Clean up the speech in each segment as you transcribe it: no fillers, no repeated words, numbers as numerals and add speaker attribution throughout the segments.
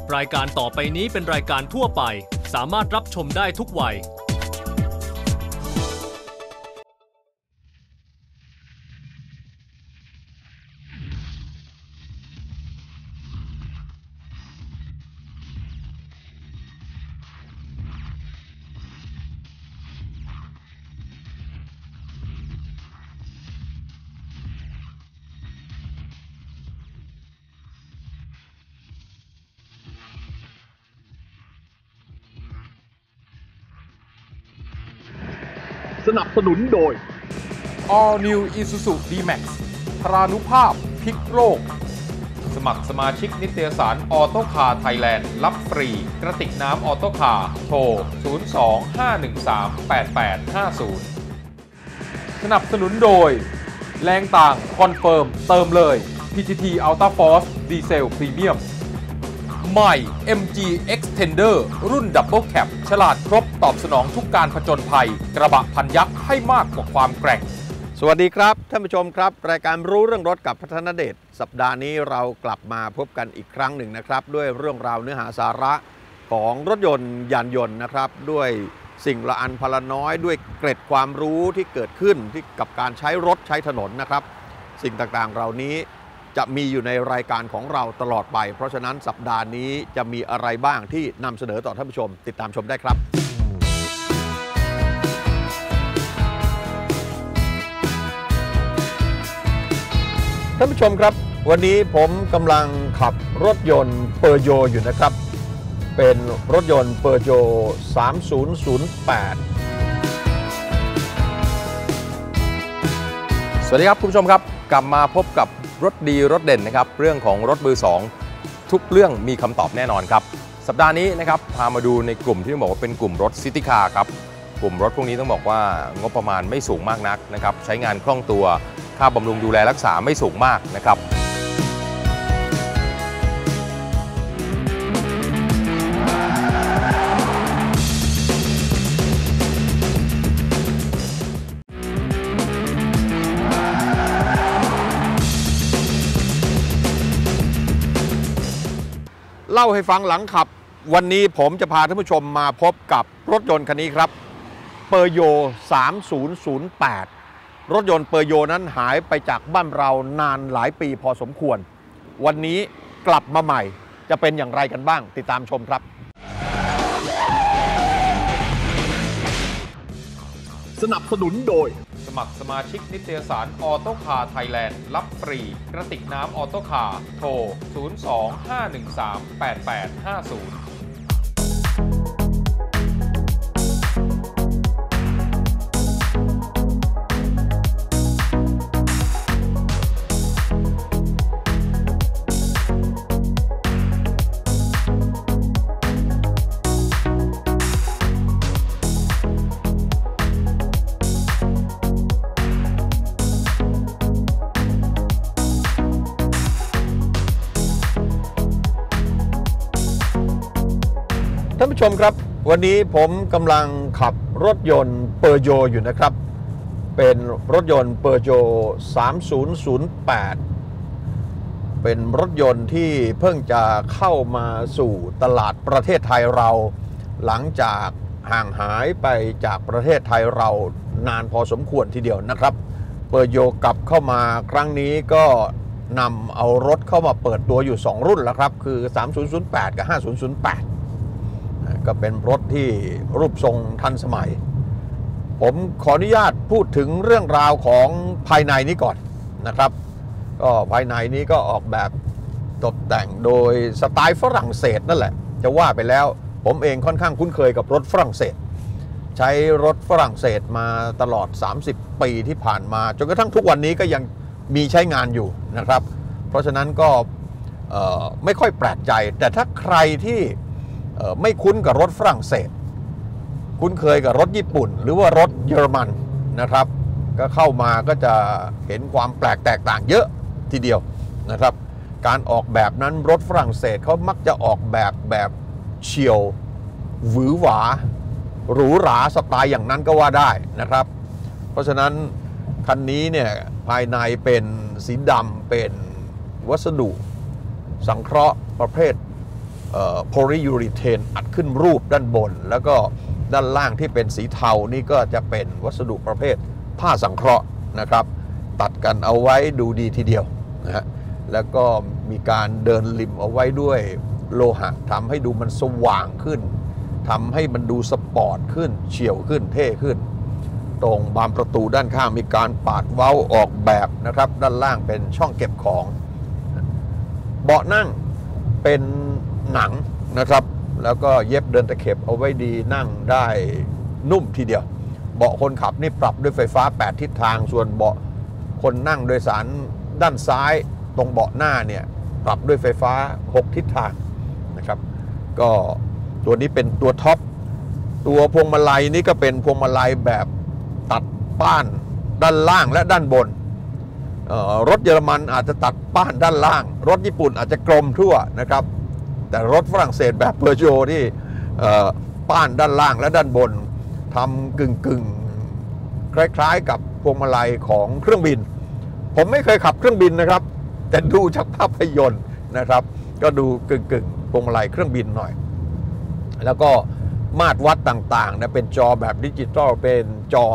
Speaker 1: รายการต่อไปนี้เป็นรายการทั่วไปสามารถรับชมได้ทุกวัย
Speaker 2: สนับสนุนโดย
Speaker 3: All New Isuzu D-Max พรานุภาพพลิกโลกสมัครสมาชิกนิตยสารออโต้คาร์ไทยแลนด์รับฟรีกระติกน้ำออโต้คาร์โทร 02-513-8850 สนับสนุนโดยแรงต่างคอนเฟิร์มเติมเลย PTT Ultra Force Diesel Premium ใหม่ MG Extender รุ่น Double Cab ฉลาดครบตอบสนองทุกการผจญภัยกระบะพันยักษ์ให้มากกว่าความแกร่ง
Speaker 2: สวัสดีครับท่านผู้ชมครับรายการรู้เรื่องรถกับพัฒนเดชสัปดาห์นี้เรากลับมาพบกันอีกครั้งหนึ่งนะครับด้วยเรื่องราวเนื้อหาสาระของรถยนต์ยานยนต์นะครับด้วยสิ่งละอันพละน้อยด้วยเกร็ดความรู้ที่เกิดขึ้นที่กับการใช้รถใช้ถนนนะครับสิ่งต่างๆเหล่านี้จะมีอยู่ในรายการของเราตลอดไปเพราะฉะนั้นสัปดาห์นี้จะมีอะไรบ้างที่นำเสนอต่อท่านผู้ชมติดตามชมได้ครับท่านผู้ชมครับวันนี้ผมกำลังขับรถยนต์เปอร์โยอยู่นะครับเป็นรถยนต์เปอร์โย3008
Speaker 3: สวัสดีครับคุณผู้ชมครับกลับมาพบกับรถดีรถเด่นนะครับเรื่องของรถมือ2ทุกเรื่องมีคำตอบแน่นอนครับสัปดาห์นี้นะครับพามาดูในกลุ่มที่ต้องบอกว่าเป็นกลุ่มรถซิตี้คาร์ครับกลุ่มรถพวกนี้ต้องบอกว่างบประมาณไม่สูงมากนักนะครับใช้งานคล่องตัวค่าบำรุงดูแลรักษาไม่สูงมากนะครับ
Speaker 2: เล่าให้ฟังหลังขับวันนี้ผมจะพาท่านผู้ชมมาพบกับรถยนต์คันนี้ครับเปอร์โย3008รถยนต์เปอร์โยนั้นหายไปจากบ้านเรานานหลายปีพอสมควรวันนี้กลับมาใหม่จะเป็นอย่างไรกันบ้างติดตามชมครับสนับสนุนโดย
Speaker 3: สมัครสมาชิกนิตยสารออโต้คาร์ไทยแลนด์รับฟรีกระติกน้ำออโต้คาร์โทร 02-513-8850
Speaker 2: ท่านผู้ชมครับวันนี้ผมกำลังขับรถยนต์เปอร์โยอยู่นะครับเป็นรถยนต์เปอร์โย3008เป็นรถยนต์ที่เพิ่งจะเข้ามาสู่ตลาดประเทศไทยเราหลังจากห่างหายไปจากประเทศไทยเรานานพอสมควรทีเดียวนะครับเปอร์โยกลับเข้ามาครั้งนี้ก็นำเอารถเข้ามาเปิดตัวอยู่2รุ่นแล้วครับคือ3008กับ5008ก็เป็นรถที่รูปทรงทันสมัยผมขออนุญาตพูดถึงเรื่องราวของภายในนี้ก่อนนะครับก็ภายในนี้ก็ออกแบบตกแต่งโดยสไตล์ฝรั่งเศสนั่นแหละจะว่าไปแล้วผมเองค่อนข้างคุ้นเคยกับรถฝรั่งเศสใช้รถฝรั่งเศสมาตลอด30ปีที่ผ่านมาจนกระทั่งทุกวันนี้ก็ยังมีใช้งานอยู่นะครับเพราะฉะนั้นก็ไม่ค่อยแปลกใจแต่ถ้าใครที่ไม่คุ้นกับรถฝรั่งเศสคุ้นเคยกับรถญี่ปุ่นหรือว่ารถเยอรมันนะครับก็เข้ามาก็จะเห็นความแปลกแตกต่างเยอะทีเดียวนะครับการออกแบบนั้นรถฝรั่งเศสเขามักจะออกแบบเฉียวหวือหวาหรูหราสไตล์อย่างนั้นก็ว่าได้นะครับเพราะฉะนั้นคันนี้เนี่ยภายในเป็นสีดำเป็นวัสดุสังเคราะห์ประเภทโพลียูรีเทนอัดขึ้นรูปด้านบนแล้วก็ด้านล่างที่เป็นสีเทานี่ก็จะเป็นวัสดุประเภทผ้าสังเคราะห์นะครับตัดกันเอาไว้ดูดีทีเดียวนะฮะแล้วก็มีการเดินริมเอาไว้ด้วยโลหะทำให้ดูมันสว่างขึ้นทำให้มันดูสปอร์ตขึ้นเฉียวขึ้นเท่ขึ้นตรงบานประตูด้านข้างมีการปาดเว้าออกแบบนะครับด้านล่างเป็นช่องเก็บของเบาะนั่งเป็นหนังนะครับแล้วก็เย็บเดินตะเข็บเอาไว้ดีนั่งได้นุ่มทีเดียวเบาะคนขับนี่ปรับด้วยไฟฟ้า8ทิศทางส่วนเบาะคนนั่งโดยสารด้านซ้ายตรงเบาะหน้าเนี่ยปรับด้วยไฟฟ้า6ทิศทางนะครับก็ตัวนี้เป็นตัวท็อปตัวพวงมาลัยนี่ก็เป็นพวงมาลัยแบบตัดป้านด้านล่างและด้านบนรถเยอรมันอาจจะตัดป้านด้านล่างรถญี่ปุ่นอาจจะกลมทั่วนะครับแต่รถฝรั่งเศสแบบเพอร์โชที่ป้านด้านล่างและด้านบนทำกึ่งคล้ายๆกับพวงมาลัยของเครื่องบินผมไม่เคยขับเครื่องบินนะครับแต่ดูจากภาพยนตร์นะครับก็ดูกึ่งพวงมาลัยเครื่องบินหน่อยแล้วก็มาตรวัดต่างๆนะเป็นจอแบบดิจิตอลเป็นจอ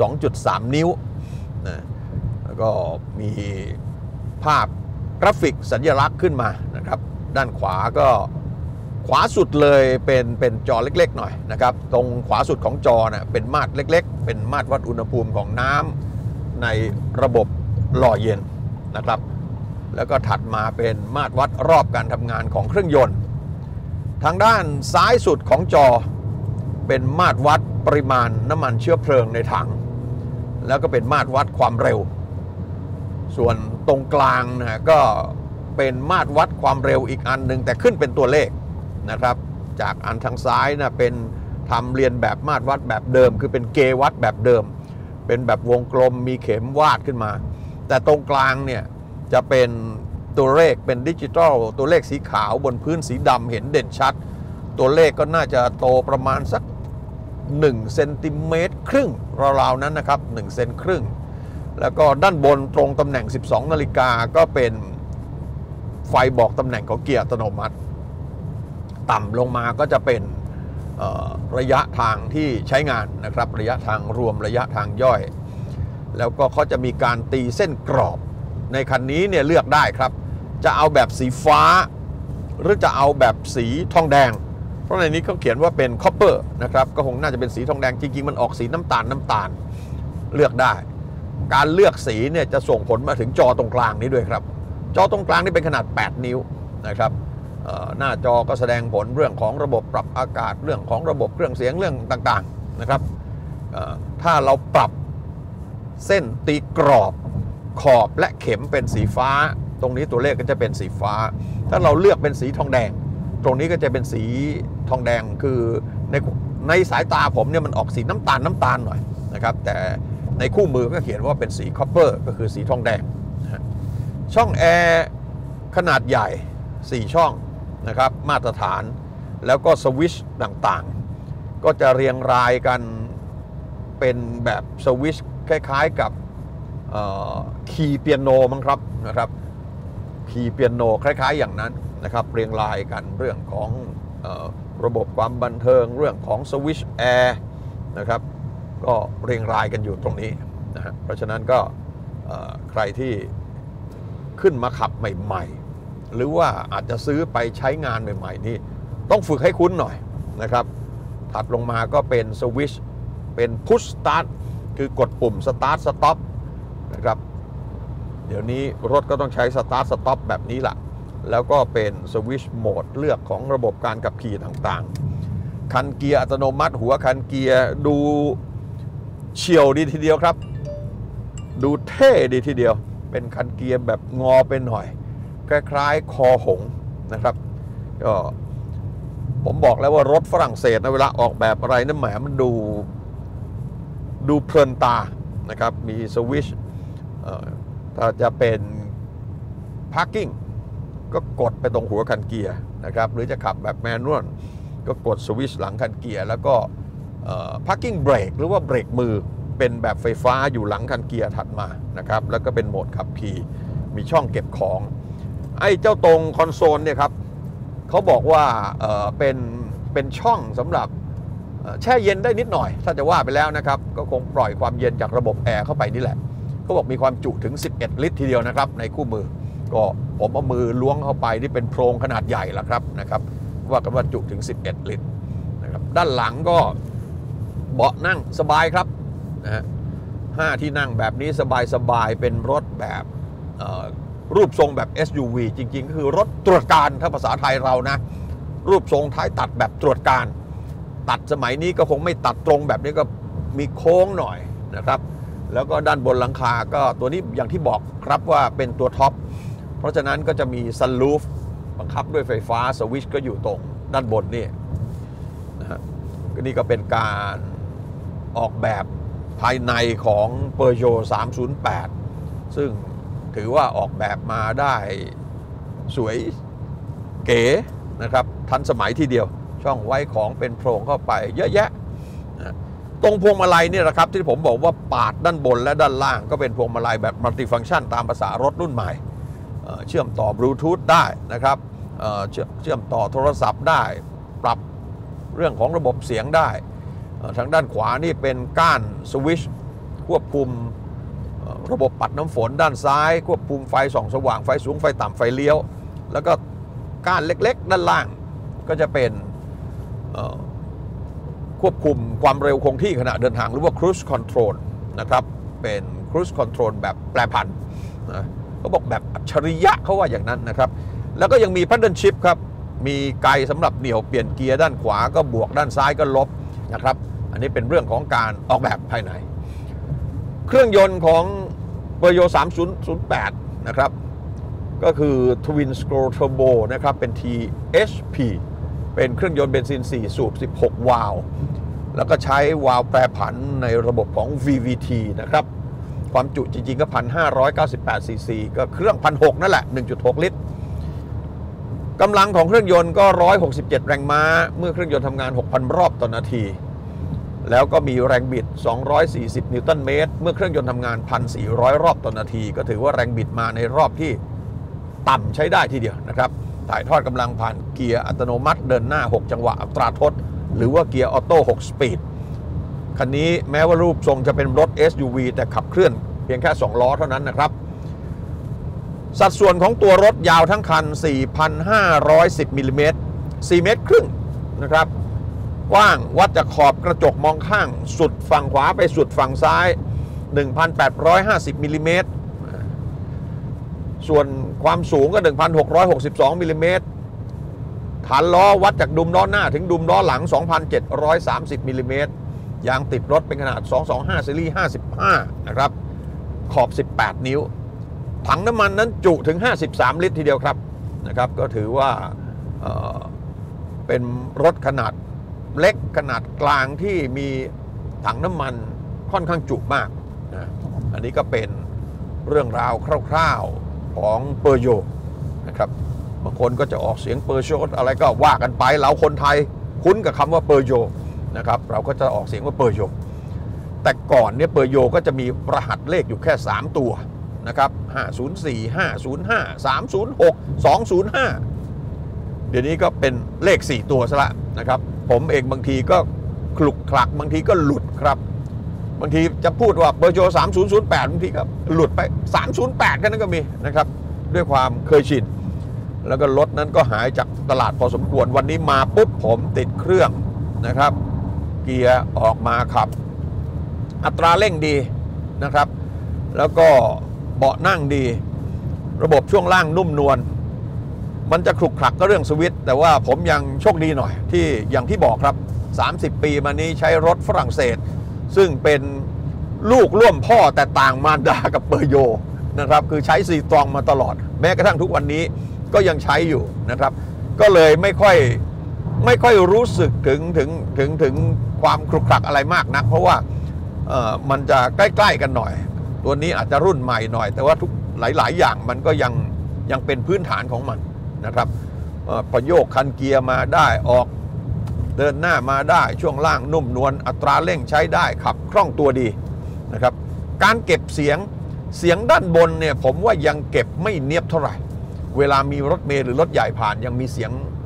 Speaker 2: 12.3 นิ้วนะแล้วก็มีภาพกราฟิกสัญลักษณ์ขึ้นมานะครับด้านขวาก็ขวาสุดเลยเป็นจอเล็กๆหน่อยนะครับตรงขวาสุดของจอนะเป็นมาตรเล็กๆเป็นมาตรวัดอุณหภูมิของน้ำในระบบหล่อเย็นนะครับแล้วก็ถัดมาเป็นมาตรวัดรอบการทำงานของเครื่องยนต์ทางด้านซ้ายสุดของจอเป็นมาตรวัดปริมาณน้ำมันเชื้อเพลิงในถังแล้วก็เป็นมาตรวัดความเร็วส่วนตรงกลางนะก็เป็นมาตรวัดความเร็วอีกอันหนึ่งแต่ขึ้นเป็นตัวเลขนะครับจากอันทางซ้ายนะเป็นทำเรียนแบบมาตรวัดแบบเดิมคือเป็นเกวัดแบบเดิมเป็นแบบวงกลมมีเข็มวาดขึ้นมาแต่ตรงกลางเนี่ยจะเป็นตัวเลขเป็นดิจิทัลตัวเลขสีขาวบนพื้นสีดำเห็นเด่นชัดตัวเลขก็น่าจะโตประมาณสัก1เซนติเมตรครึ่งราวๆนั้นนะครับ1เซนครึ่งแล้วก็ด้านบนตรงตำแหน่ง 12 นาฬิกาก็เป็นไฟบอกตำแหน่งของเกียร์อัตโนมัติต่ำลงมาก็จะเป็นระยะทางที่ใช้งานนะครับระยะทางรวมระยะทางย่อยแล้วก็เขาจะมีการตีเส้นกรอบในคันนี้เนี่ยเลือกได้ครับจะเอาแบบสีฟ้าหรือจะเอาแบบสีทองแดงเพราะในนี้เขาเขียนว่าเป็นคอปเปอร์นะครับก็คงน่าจะเป็นสีทองแดงจริงๆมันออกสีน้ำตาลเลือกได้การเลือกสีเนี่ยจะส่งผลมาถึงจอตรงกลางนี้ด้วยครับจอตรงกลางนี่เป็นขนาด8นิ้วนะครับหน้าจอก็แสดงผลเรื่องของระบบปรับอากาศเรื่องของระบบเครื่องเสียงเรื่องต่างๆนะครับถ้าเราปรับเส้นตีกรอบขอบและเข็มเป็นสีฟ้าตรงนี้ตัวเลขก็จะเป็นสีฟ้าถ้าเราเลือกเป็นสีทองแดงตรงนี้ก็จะเป็นสีทองแดงคือในสายตาผมเนี่ยมันออกสีน้ำตาลหน่อยนะครับแต่ในคู่มือก็เขียนว่าเป็นสีคอปเปอร์ก็คือสีทองแดงช่องแอร์ขนาดใหญ่4ช่องนะครับมาตรฐานแล้วก็สวิตช์ต่างๆก็จะเรียงรายกันเป็นแบบสวิตช์คล้ายๆกับคีย์เปียโนมั้งครับนะครับคีย์เปียโนคล้ายๆอย่างนั้นนะครับเรียงรายกันเรื่องของระบบความบันเทิงเรื่องของสวิตช์แอร์นะครับก็เรียงรายกันอยู่ตรงนี้นะฮะเพราะฉะนั้นก็ใครที่ขึ้นมาขับใหม่ๆหรือว่าอาจจะซื้อไปใช้งานใหม่ๆนี่ต้องฝึกให้คุ้นหน่อยนะครับถัดลงมาก็เป็นสวิตช์เป็นพุชสตาร์ทคือกดปุ่มสตาร์ทสต็อปนะครับเดี๋ยวนี้รถก็ต้องใช้สตาร์ทสต็อปแบบนี้แหละแล้วก็เป็นสวิตช์โหมดเลือกของระบบการขับขี่ต่างๆคันเกียร์อัตโนมัติหัวคันเกียร์ดูเฉียวดีทีเดียวครับดูเท่ดีทีเดียวเป็นคันเกียร์แบบงอไปหน่อยคล้ายๆคอหงนะครับก็ผมบอกแล้วว่ารถฝรั่งเศสนะเวลาออกแบบอะไรนั่นแหมมันดูเพลินตานะครับมีสวิตช์ถ้าจะเป็น parking ก็กดไปตรงหัวคันเกียร์นะครับหรือจะขับแบบแมนนวลก็กดสวิตช์หลังคันเกียร์แล้วก็ parking brake หรือว่าเบรกมือเป็นแบบไฟฟ้าอยู่หลังคันเกียร์ถัดมานะครับแล้วก็เป็นโหมดขับขี่มีช่องเก็บของไอ้เจ้าตรงคอนโซลเนี่ยครับเขาบอกว่าเป็นช่องสำหรับแช่เย็นได้นิดหน่อยถ้าจะว่าไปแล้วนะครับก็คงปล่อยความเย็นจากระบบแอร์เข้าไปนี่แหละเขาบอกมีความจุถึง11 ลิตรทีเดียวนะครับในคู่มือก็ผมเอามือล้วงเข้าไปที่เป็นโพรงขนาดใหญ่ละครับนะครับว่ากันว่าจุถึง11 ลิตรนะครับด้านหลังก็เบาะนั่งสบายครับนะฮะ5 ที่นั่งแบบนี้สบายเป็นรถแบบรูปทรงแบบ SUV จริงๆก็คือรถตรวจการถ้าภาษาไทยเรานะรูปทรงท้ายตัดแบบตรวจการตัดสมัยนี้ก็คงไม่ตัดตรงแบบนี้ก็มีโค้งหน่อยนะครับแล้วก็ด้านบนหลังคาก็ตัวนี้อย่างที่บอกครับว่าเป็นตัวท็อปเพราะฉะนั้นก็จะมีซันรูฟบังคับด้วยไฟฟ้าสวิตช์ก็อยู่ตรงด้านบนนี่นะฮะนี่ก็เป็นการออกแบบภายในของ Peugeot 308 ซึ่งถือว่าออกแบบมาได้สวยเก๋นะครับทันสมัยทีเดียวช่องไว้ของเป็นโพรงเข้าไปเยอะแยะนะตรงพวงมาลัยนี่แหละครับที่ผมบอกว่าปาดด้านบนและด้านล่างก็เป็นพวงมาลัยแบบมัลติฟังก์ชันตามภาษารถรุ่นใหม่เชื่อมต่อบลูทูธได้นะครับเชื่อมต่อโทรศัพท์ได้ปรับเรื่องของระบบเสียงได้ทางด้านขวานี่เป็นก้านสวิตช์ควบคุมระบบปัดน้ำฝนด้านซ้ายควบคุมไฟส่องสว่างไฟสูงไฟต่ำไฟเลี้ยวแล้วก็ก้านเล็กๆด้านล่างก็จะเป็นควบคุมความเร็วคงที่ขณะเดินทางหรือว่า cruise control นะครับเป็น cruise control แบบแปรผันนะเขาบอกแบบอัจฉริยะเขาว่าอย่างนั้นนะครับแล้วก็ยังมี paddle shift ครับมีไกสำหรับเหนี่ยวเปลี่ยนเกียร์ด้านขวาก็บวกด้านซ้ายก็ลบนะครับอันนี้เป็นเรื่องของการออกแบบภายในเครื่องยนต์ของ Peugeot 3008 นะครับก็คือ Twin Scroll Turbo นะครับเป็น THP เป็นเครื่องยนต์เบนซิน4 สูบ 16 วาล์วแล้วก็ใช้วาล์วแปรผันในระบบของ VVT นะครับความจุจริงๆก็ 1,598 ซีซีก็เครื่อง 1,600 นั่นแหละ 1.6 ลิตรกำลังของเครื่องยนต์ก็ 167 แรงม้าเมื่อเครื่องยนต์ทำงาน 6,000 รอบต่อนาทีแล้วก็มีแรงบิด 240 นิวตันเมตรเมื่อเครื่องยนต์ทำงาน 1,400 รอบต่อนาทีก็ถือว่าแรงบิดมาในรอบที่ต่ำใช้ได้ทีเดียวนะครับถ่ายทอดกำลังผ่านเกียร์อัตโนมัติเดินหน้า 6 จังหวะอัตราทดหรือว่าเกียร์ออโต้ 6 สปีดคันนี้แม้ว่ารูปทรงจะเป็นรถ SUV แต่ขับเคลื่อนเพียงแค่ 2 ล้อเท่านั้นนะครับสัดส่วนของตัวรถยาวทั้งคัน 4,510 มิลลิเมตร 4 เมตรครึ่งนะครับกว้างวัดจากขอบกระจกมองข้างสุดฝั่งขวาไปสุดฝั่งซ้าย 1,850 มิลลิเมตรส่วนความสูงก็ 1,662 มิลลิเมตรฐานล้อวัดจากดุมล้อหน้าถึงดุมล้อหลัง 2,730 มิลลิเมตรยางติดรถเป็นขนาด 225 ซีรีส์ 55 นะครับขอบ 18 นิ้วถังน้ำมันนั้นจุถึง 53 ลิตรทีเดียวครับนะครับก็ถือว่าเป็นรถขนาดเล็กขนาดกลางที่มีถังน้ำมันค่อนข้างจุมากนะอันนี้ก็เป็นเรื่องราวคร่าวๆของ Peugeot นะครับบางคนก็จะออกเสียง Peugeot อะไรก็ว่ากันไปเราคนไทยคุ้นกับคำว่า Peugeot นะครับเราก็จะออกเสียงว่า Peugeot แต่ก่อนเนี่ย Peugeot ก็จะมีรหัสเลขอยู่แค่3ตัวนะครับ504 505 306 205เดี๋ยวนี้ก็เป็นเลข4ตัวซะละนะครับผมเองบางทีก็คลุกคลักบางทีก็หลุดครับบางทีจะพูดว่า Peugeot 3008บางทีก็หลุดไป308กันนั้นก็มีนะครับด้วยความเคยชินแล้วก็รถนั้นก็หายจากตลาดพอสมควรวันนี้มาปุ๊บผมติดเครื่องนะครับเกียร์ออกมาขับอัตราเร่งดีนะครับแล้วก็เบาะนั่งดีระบบช่วงล่างนุ่มนวลมันจะคลุกคลักก็เรื่องสวิตช์แต่ว่าผมยังโชคดีหน่อยที่อย่างที่บอกครับ30 ปีมานี้ใช้รถฝรั่งเศสซึ่งเป็นลูกร่วมพ่อแต่ต่างมารดากับเปอร์โยนะครับคือใช้ซีตรองมาตลอดแม้กระทั่งทุกวันนี้ก็ยังใช้อยู่นะครับก็เลยไม่ค่อยรู้สึกถึงความคลุกคลักอะไรมากนักเพราะว่ามันจะใกล้ๆกันหน่อยตัวนี้อาจจะรุ่นใหม่หน่อยแต่ว่าทุกหลายๆอย่างมันก็ยังเป็นพื้นฐานของมันนะครับพอโยกคันเกียร์มาได้ออกเดินหน้ามาได้ช่วงล่างนุ่มนวลอัตราเร่งใช้ได้ขับคล่องตัวดีนะครับการเก็บเสียงด้านบนเนี่ยผมว่ายังเก็บไม่เนียบเท่าไหร่เวลามีรถเมล์หรือรถใหญ่ผ่านยังมีเสียง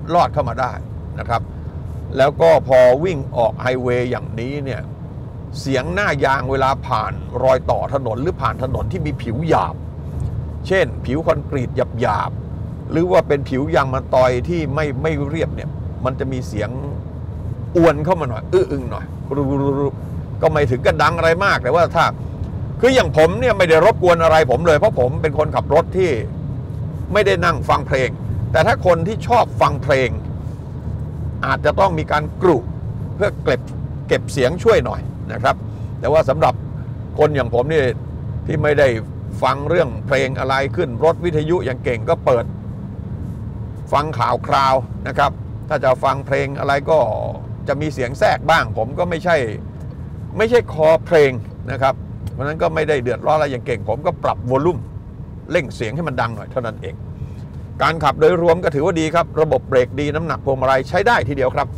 Speaker 2: ลอดเข้ามาได้นะครับแล้วก็พอวิ่งออกไฮเวย์อย่างนี้เนี่ยเสียงหน้ายางเวลาผ่านรอยต่อถนนหรือผ่านถนนที่มีผิวหยาบเช่นผิวคอนกรีตหยาบหรือว่าเป็นผิวยางมะตอยที่ไม่เรียบเนี่ยมันจะมีเสียงอวนเข้ามาหน่อยอึ้งหน่อยก็ไม่ถึงกับดังอะไรมากแต่ว่าถ้าคืออย่างผมเนี่ยไม่ได้รบกวนอะไรผมเลยเพราะผมเป็นคนขับรถที่ไม่ได้นั่งฟังเพลงแต่ถ้าคนที่ชอบฟังเพลงอาจจะต้องมีการกรุเพื่อเก็บเสียงช่วยหน่อยนะครับแต่ว่าสำหรับคนอย่างผมนี่ที่ไม่ได้ฟังเรื่องเพลงอะไรขึ้นรถวิทยุอย่างเก่งก็เปิดฟังข่าวคราวนะครับถ้าจะฟังเพลงอะไรก็จะมีเสียงแทรกบ้างผมก็ไม่ใช่คอเพลงนะครับเพราะนั้นก็ไม่ได้เดือดร้อนอะไรอย่างเก่งผมก็ปรับวอลลุ่มเร่งเสียงให้มันดังหน่อยเท่านั้นเองการขับโดยรวมก็ถือว่าดีครับระบบเบรกดีน้ำหนักพวงมาลัยใช้ได้ทีเดียวครับ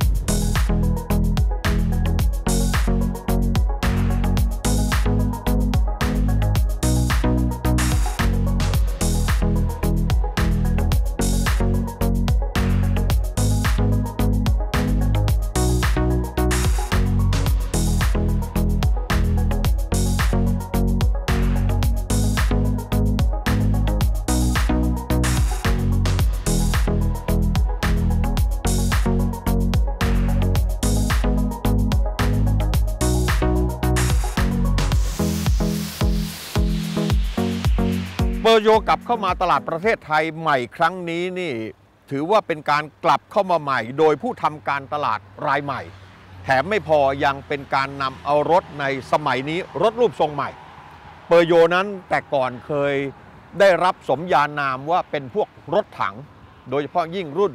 Speaker 2: เปอร์โยกลับเข้ามาตลาดประเทศไทยใหม่ครั้งนี้นี่ถือว่าเป็นการกลับเข้ามาใหม่โดยผู้ทำการตลาดรายใหม่แถมไม่พอยังเป็นการนำเอารถในสมัยนี้รถรูปทรงใหม่เปอร์โยนั้นแต่ก่อนเคยได้รับสมญานามว่าเป็นพวกรถถังโดยเฉพาะยิ่งรุ่น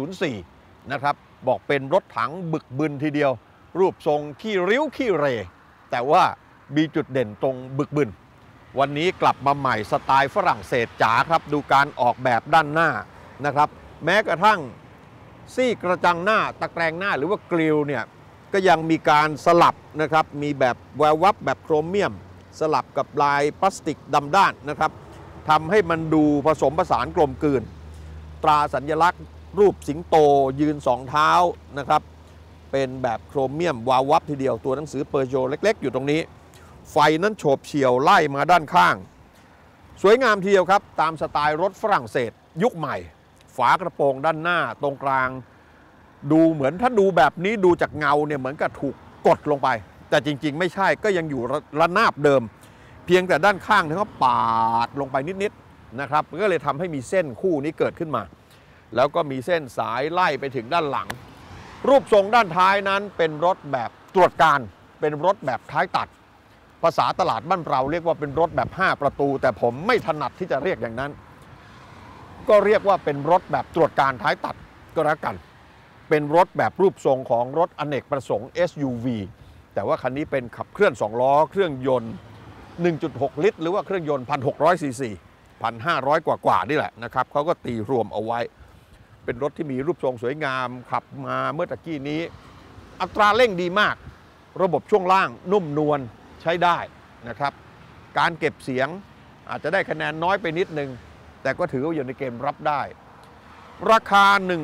Speaker 2: 504นะครับบอกเป็นรถถังบึกบึนทีเดียวรูปทรงขี้ริ้วขี้เรแต่ว่ามีจุดเด่นตรงบึกบึนวันนี้กลับมาใหม่สไตล์ฝรั่งเศสจ๋าครับดูการออกแบบด้านหน้านะครับแม้กระทั่งซี่กระจังหน้าตะแกรงหน้าหรือว่ากริลเนี่ยก็ยังมีการสลับนะครับมีแบบแวววับแบบโครเมียมสลับกับลายพลาสติกดำด้านนะครับทำให้มันดูผสมผสานกลมกลืนตราสัญลักษณ์รูปสิงโตยืนสองเท้านะครับเป็นแบบโครเมียมวาววับทีเดียวตัวหนังสือเปอร์โยเล็กๆอยู่ตรงนี้ไฟนั้นโฉบเฉี่ยวไล่มาด้านข้างสวยงามทีเดียวครับตามสไตล์รถฝรั่งเศสยุคใหม่ฝากระโปรงด้านหน้าตรงกลางดูเหมือนถ้าดูแบบนี้ดูจากเงาเนี่ยเหมือนกับถูกกดลงไปแต่จริงๆไม่ใช่ก็ยังอยู่ระนาบเดิมเพียงแต่ด้านข้างเขาปาดลงไปนิดๆนะครับก็เลยทำให้มีเส้นคู่นี้เกิดขึ้นมาแล้วก็มีเส้นสายไล่ไปถึงด้านหลังรูปทรงด้านท้ายนั้นเป็นรถแบบตรวจการเป็นรถแบบท้ายตัดภาษาตลาดบ้านเราเรียกว่าเป็นรถแบบ5ประตูแต่ผมไม่ถนัดที่จะเรียกอย่างนั้นก็เรียกว่าเป็นรถแบบตรวจการท้ายตัดก็แล้วกันเป็นรถแบบรูปทรงของรถอเนกประสงค์ SUV แต่ว่าคันนี้เป็นขับเคลื่อน2ล้อเครื่องยนต์ 1.6 ลิตรหรือว่าเครื่องยนต์ 1,600 ซีซี 1,500 กว่านี่แหละนะครับเขาก็ตีรวมเอาไว้เป็นรถที่มีรูปทรงสวยงามขับมาเมื่อตะกี้นี้อัตราเร่งดีมากระบบช่วงล่างนุ่มนวลใช้ได้นะครับการเก็บเสียงอาจจะได้คะแนนน้อยไปนิดนึงแต่ก็ถือว่าอยู่ในเกณฑ์รับได้ราคา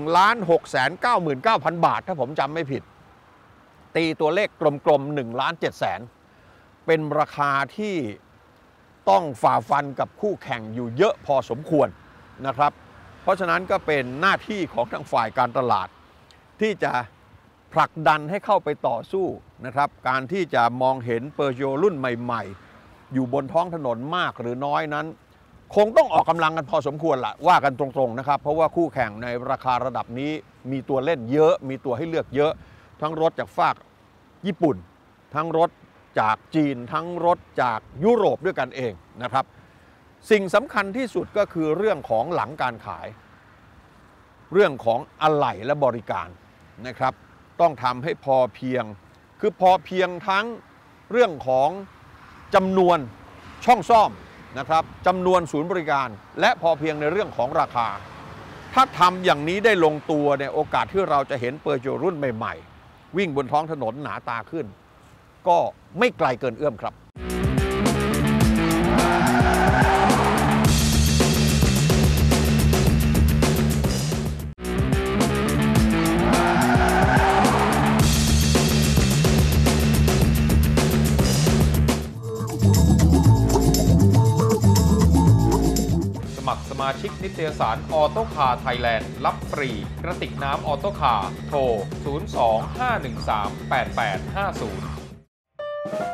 Speaker 2: 1,699,000 บาทถ้าผมจำไม่ผิดตีตัวเลขกลมๆ 1,700,000 เป็นราคาที่ต้องฝ่าฟันกับคู่แข่งอยู่เยอะพอสมควรนะครับเพราะฉะนั้นก็เป็นหน้าที่ของทางฝ่ายการตลาดที่จะผลักดันให้เข้าไปต่อสู้นะครับการที่จะมองเห็นเปอร์โยรุ่นใหม่ๆอยู่บนท้องถนนมากหรือน้อยนั้นคงต้องออกกำลังกันพอสมควรละว่ากันตรงๆนะครับเพราะว่าคู่แข่งในราคาระดับนี้มีตัวเล่นเยอะมีตัวให้เลือกเยอะทั้งรถจากฝากญี่ปุ่นทั้งรถจากจีนทั้งรถจากยุโรปด้วยกันเองนะครับสิ่งสำคัญที่สุดก็คือเรื่องของหลังการขายเรื่องของอะไหล่และบริการนะครับต้องทำให้พอเพียงคือพอเพียงทั้งเรื่องของจำนวนช่องซ่อมนะครับจำนวนศูนย์บริการและพอเพียงในเรื่องของราคาถ้าทำอย่างนี้ได้ลงตัวเนี่ยโอกาสที่เราจะเห็นเปอร์โยรุ่นใหม่ๆวิ่งบนท้องถนนหนาตาขึ้นก็ไม่ไกลเกินเอื้อมครับ
Speaker 3: นิตยสารออโต้คาร์ไทยแลนด์รับฟรีกระติกน้ำออโต้คาร์โทร 02-513-8850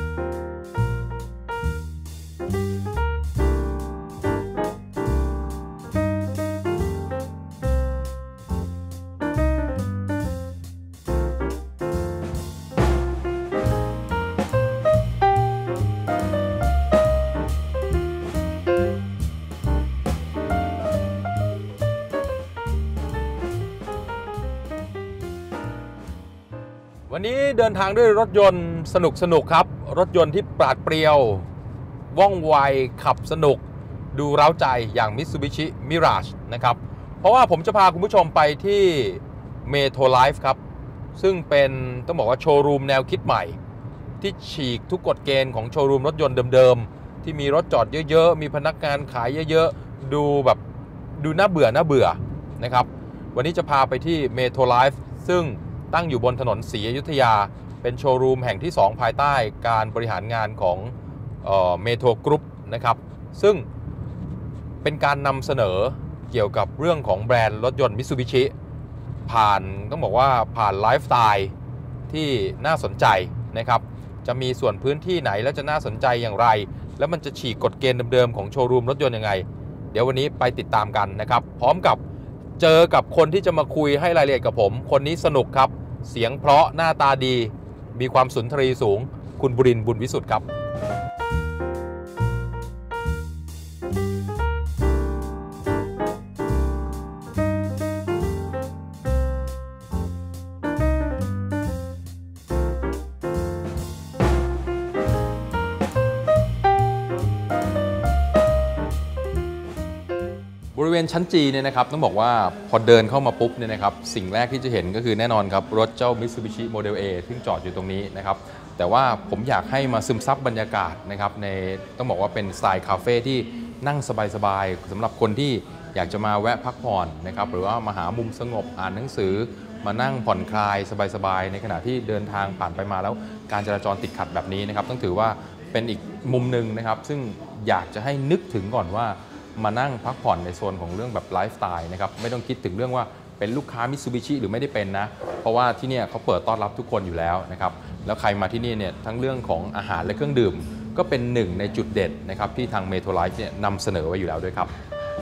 Speaker 3: วันนี้เดินทางด้วยรถยนต์สนุกครับรถยนต์ที่ปราดเปรียวว่องไวขับสนุกดูเร้าใจอย่าง Mitsubishi Mirage นะครับเพราะว่าผมจะพาคุณผู้ชมไปที่ Metro Life ครับซึ่งเป็นต้องบอกว่าโชว์รูมแนวคิดใหม่ที่ฉีกทุกกฎเกณฑ์ของโชว์รูมรถยนต์เดิมๆที่มีรถจอดเยอะๆมีพนักงานขายเยอะๆดูน่าเบื่อนะครับวันนี้จะพาไปที่ Metro Life ซึ่งตั้งอยู่บนถนนศรีอยุธยาเป็นโชว์รูมแห่งที่ 2 ภายใต้การบริหารงานของเมโทรกรุ๊ปนะครับซึ่งเป็นการนำเสนอเกี่ยวกับเรื่องของแบรนด์รถยนต์ Mitsubishi ต้องบอกว่าผ่านไลฟ์สไตล์ที่น่าสนใจนะครับจะมีส่วนพื้นที่ไหนและจะน่าสนใจอย่างไรแล้วมันจะฉีกกฎเกณฑ์เดิมๆของโชว์รูมรถยนต์ยังไงเดี๋ยววันนี้ไปติดตามกันนะครับพร้อมกับเจอกับคนที่จะมาคุยให้รายละเอียดกับผมคนนี้สนุกครับเสียงเพราะหน้าตาดีมีความสุนทรีสูงคุณบุรินทร์บุญวิสุทธิ์ครับบริเวณชั้นจีเนี่ยนะครับต้องบอกว่าพอเดินเข้ามาปุ๊บเนี่ยนะครับสิ่งแรกที่จะเห็นก็คือแน่นอนครับรถเจ้า Mitsubishi Model A ซึ่งจอดอยู่ตรงนี้นะครับแต่ว่าผมอยากให้มาซึมซับบรรยากาศนะครับในต้องบอกว่าเป็นสไตล์คาเฟ่ที่นั่งสบายๆสำหรับคนที่อยากจะมาแวะพักผ่อนนะครับหรือว่ามาหามุมสงบอ่านหนังสือมานั่งผ่อนคลายสบายๆในขณะที่เดินทางผ่านไปมาแล้วการจราจรติดขัดแบบนี้นะครับต้องถือว่าเป็นอีกมุมหนึ่งนะครับซึ่งอยากจะให้นึกถึงก่อนว่ามานั่งพักผ่อนในโซนของเรื่องแบบไลฟ์สไตล์นะครับไม่ต้องคิดถึงเรื่องว่าเป็นลูกค้า Mitsubishi หรือไม่ได้เป็นนะเพราะว่าที่นี่เขาเปิดต้อนรับทุกคนอยู่แล้วนะครับแล้วใครมาที่นี่เนี่ยทั้งเรื่องของอาหารและเครื่องดื่มก็เป็นหนึ่งในจุดเด่นนะครับที่ทาง Metro Life เนี่ยนำเสนอไว้อยู่แล้วด้วยครับ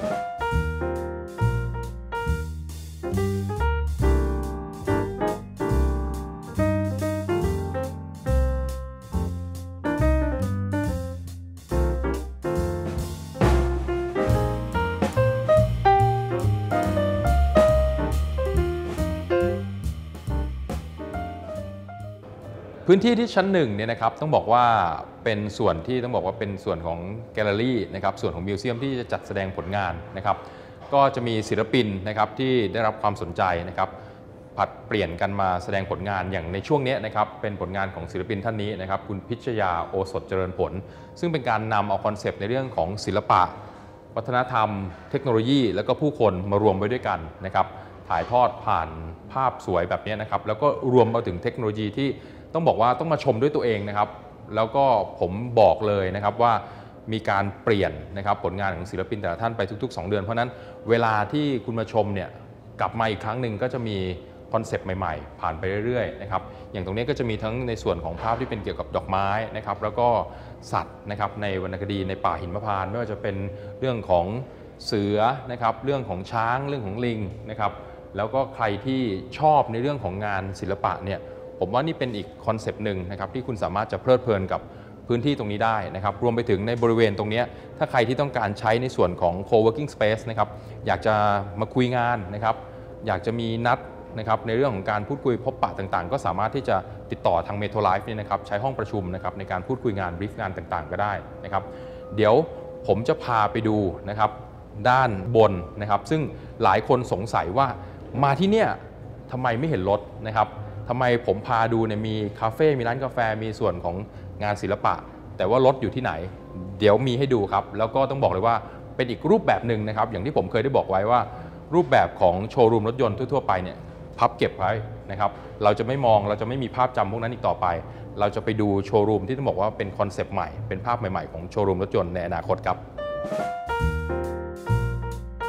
Speaker 3: พื้นที่ที่ชั้น1เนี่ยนะครับต้องบอกว่าเป็นส่วนที่ต้องบอกว่าเป็นส่วนของแกลเลอรี่นะครับส่วนของมิวเซียมที่จะจัดแสดงผลงานนะครับก็จะมีศิลปินนะครับที่ได้รับความสนใจนะครับผลัดเปลี่ยนกันมาแสดงผลงานอย่างในช่วงนี้นะครับเป็นผลงานของศิลปินท่านนี้นะครับคุณพิชยาโอสถเจริญผลซึ่งเป็นการนำเอาคอนเซปต์ในเรื่องของศิลปะวัฒนธรรมเทคโนโลยีแล้วก็ผู้คนมารวมไว้ด้วยกันนะครับถ่ายทอดผ่านภาพสวยแบบนี้นะครับแล้วก็รวมมาถึงเทคโนโลยีที่ต้องบอกว่าต้องมาชมด้วยตัวเองนะครับแล้วก็ผมบอกเลยนะครับว่ามีการเปลี่ยนนะครับผลงานของศิลปินแต่ละท่านไปทุกๆ2 เดือนเพราะนั้นเวลาที่คุณมาชมเนี่ยกลับมาอีกครั้งหนึ่งก็จะมีคอนเซปต์ใหม่ๆผ่านไปเรื่อยๆนะครับอย่างตรงนี้ก็จะมีทั้งในส่วนของภาพที่เป็นเกี่ยวกับดอกไม้นะครับแล้วก็สัตว์นะครับในวรรณคดีในป่าหิมพานต์ไม่ว่าจะเป็นเรื่องของเสือนะครับเรื่องของช้างเรื่องของลิงนะครับแล้วก็ใครที่ชอบในเรื่องของงานศิลปะเนี่ยผมว่านี่เป็นอีกคอนเซปต์หนึ่งนะครับที่คุณสามารถจะเพลิดเพลินกับพื้นที่ตรงนี้ได้นะครับรวมไปถึงในบริเวณตรงนี้ถ้าใครที่ต้องการใช้ในส่วนของ co-working space นะครับอยากจะมาคุยงานนะครับอยากจะมีนัดนะครับในเรื่องของการพูดคุยพบปะต่างๆก็สามารถที่จะติดต่อทาง Metro Life นี่นะครับใช้ห้องประชุมนะครับในการพูดคุยงานบรีฟงานต่างๆก็ได้นะครับเดี๋ยวผมจะพาไปดูนะครับด้านบนนะครับซึ่งหลายคนสงสัยว่ามาที่เนี่ยทำไมไม่เห็นรถนะครับทำไมผมพาดูเนี่ยมีคาเฟ่มีร้านกาแฟมีส่วนของงานศิลปะแต่ว่ารถอยู่ที่ไหนเดี๋ยวมีให้ดูครับแล้วก็ต้องบอกเลยว่าเป็นอีกรูปแบบหนึ่งนะครับอย่างที่ผมเคยได้บอกไว้ว่ารูปแบบของโชว์รูมรถยนต์ทั่วๆไปเนี่ยพับเก็บไว้นะครับเราจะไม่มองเราจะไม่มีภาพจำพวกนั้นอีกต่อไปเราจะไปดูโชว์รูมที่ต้องบอกว่าเป็นคอนเซปต์ใหม่เป็นภาพใหม่ๆของโชว์รูมรถยนต์ในอนาคตครับ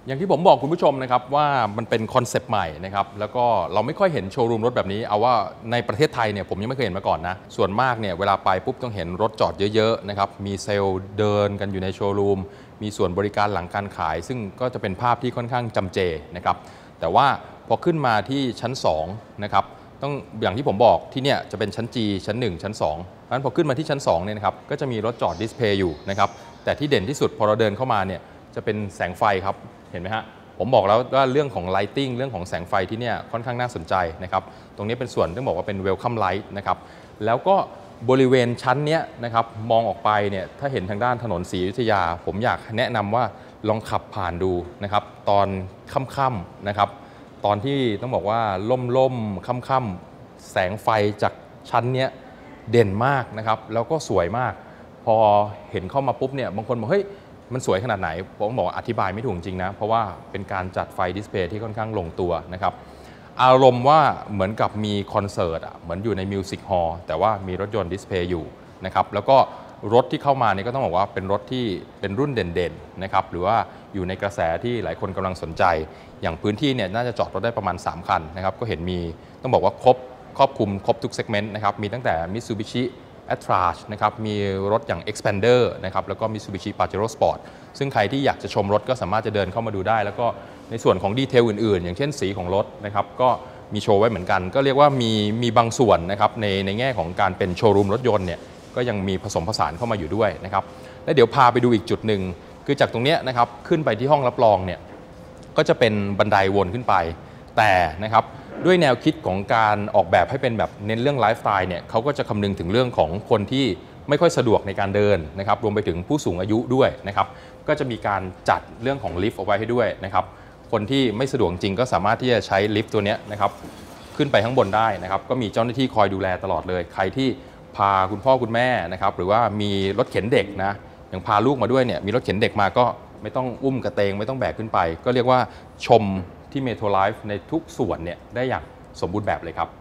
Speaker 3: อย่างที่ผมบอกคุณผู้ชมนะครับว่ามันเป็นคอนเซปต์ใหม่นะครับแล้วก็เราไม่ค่อยเห็นโชว์รูมรถแบบนี้เอาว่าในประเทศไทยเนี่ยผมยังไม่เคยเห็นมาก่อนนะส่วนมากเนี่ยเวลาไปปุ๊บต้องเห็นรถจอดเยอะๆนะครับมีเซลล์เดินกันอยู่ในโชว์รูมมีส่วนบริการหลังการขายซึ่งก็จะเป็นภาพที่ค่อนข้างจำเจนะครับแต่ว่าพอขึ้นมาที่ชั้น2นะครับต้องอย่างที่ผมบอกที่เนี่ยจะเป็นชั้น G ชั้น1ชั้น2เพราะฉะนั้นพอขึ้นมาที่ชั้น2เนี่ยนะครับก็จะมีรถจอดดิสเพย์อยู่นะครับแต่ที่เด่นที่สุดพอเราเดินเข้ามาเนี่ยจะเป็นแสงไฟครับเห็นไหมฮะผมบอกแล้วว่าเรื่องของ lighting เรื่องของแสงไฟที่เนี่ยค่อนข้างน่าสนใจนะครับตรงนี้เป็นส่วนต้องบอกว่าเป็น welcome light นะครับแล้วก็บริเวณชั้นนี้นะครับมองออกไปเนี่ยถ้าเห็นทางด้านถนนศรีอยุธยาผมอยากแนะนำว่าลองขับผ่านดูนะครับตอนค่ำๆนะครับตอนที่ต้องบอกว่าล่มๆค่ำๆแสงไฟจากชั้นนี้เด่นมากนะครับแล้วก็สวยมากพอเห็นเข้ามาปุ๊บเนี่ยบางคนบอกเฮ้ยมันสวยขนาดไหนผมบอกอธิบายไม่ถูกจริงนะเพราะว่าเป็นการจัดไฟดิสเพลย์ที่ค่อนข้างลงตัวนะครับอารมณ์ว่าเหมือนกับมีคอนเสิร์ตเหมือนอยู่ในมิวสิกฮอลล์แต่ว่ามีรถยนต์ดิสเพลย์อยู่นะครับแล้วก็รถที่เข้ามาเนี่ยก็ต้องบอกว่าเป็นรถที่เป็นรุ่นเด่นๆนะครับหรือว่าอยู่ในกระแสที่หลายคนกำลังสนใจอย่างพื้นที่เนี่ยน่าจะจอดรถได้ประมาณ3คันนะครับก็เห็นมีต้องบอกว่าครอบคลุมครบทุกเซกเมนต์นะครับมีตั้งแต่ Mitsubishi Attrage นะครับมีรถอย่าง Expander นะครับแล้วก็ Mitsubishi Pajero Sport ซึ่งใครที่อยากจะชมรถก็สามารถจะเดินเข้ามาดูได้แล้วก็ในส่วนของดีเทลอื่นๆอย่างเช่นสีของรถนะครับก็มีโชว์ไว้เหมือนกันก็เรียกว่ามีบางส่วนนะครับในแง่ของการเป็นโชว์รูมรถยนต์เนี่ยก็ยังมีผสมผสานเข้ามาอยู่ด้วยนะครับและเดี๋ยวพาไปดูอีกจุดหนึ่งคือจากตรงนี้นะครับขึ้นไปที่ห้องรับรองเนี่ยก็จะเป็นบันไดวนขึ้นไปแต่นะครับด้วยแนวคิดของการออกแบบให้เป็นแบบเน้นเรื่องไลฟ์สไตล์เนี่ยเขาก็จะคำนึงถึงเรื่องของคนที่ไม่ค่อยสะดวกในการเดินนะครับรวมไปถึงผู้สูงอายุด้วยนะครับก็จะมีการจัดเรื่องของลิฟต์เอาไว้ให้ด้วยนะครับคนที่ไม่สะดวกจริงก็สามารถที่จะใช้ลิฟต์ตัวนี้นะครับขึ้นไปข้างบนได้นะครับก็มีเจ้าหน้าที่คอยดูแลตลอดเลยใครที่พาคุณพ่อคุณแม่นะครับหรือว่ามีรถเข็นเด็กนะอย่างพาลูกมาด้วยเนี่ยมีรถเข็นเด็กมาก็ไม่ต้องอุ้มกระเตงไม่ต้องแบกขึ้นไปก็เรียกว่าชมที่เมโทรไลฟ์ในทุกส่วนเนี่ยได้อย่างสมบูรณ์แบบเลยครับ